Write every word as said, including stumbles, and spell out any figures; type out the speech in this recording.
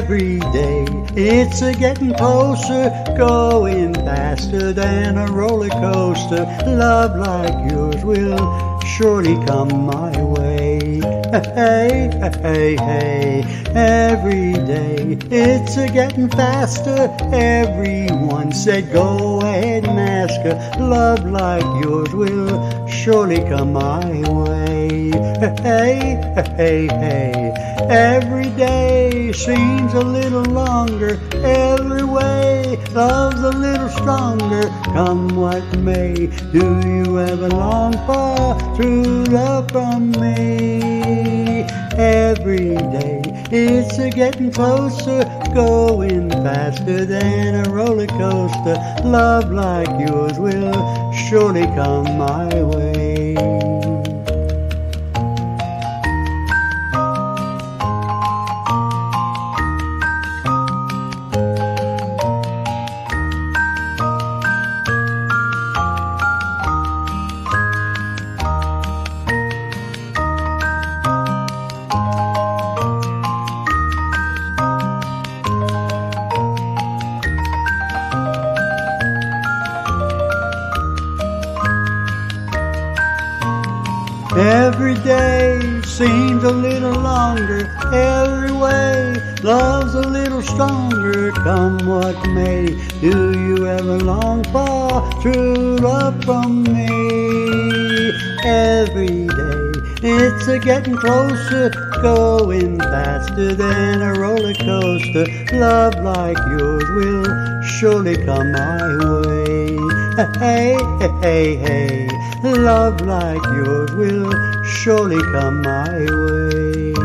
Every day it's a getting closer, going faster than a roller coaster. Love like yours will surely come my way. Hey, hey, hey, every day it's a getting faster. Everyone said go ahead and ask her. Love like yours will surely come my way. Hey, hey, hey, every day seems a little longer. Every way love's a little stronger. Come what may, do you ever long for true love from me? Every day it's a getting closer, going faster than a roller coaster. Love like yours will surely come my way. Every day seems a little longer. Every way love's a little stronger. Come what may, do you ever long for true love from me? Every day it's a getting closer, going faster than a roller coaster. Love like yours will surely come my way. Hey, hey, hey, love like yours will surely come my way.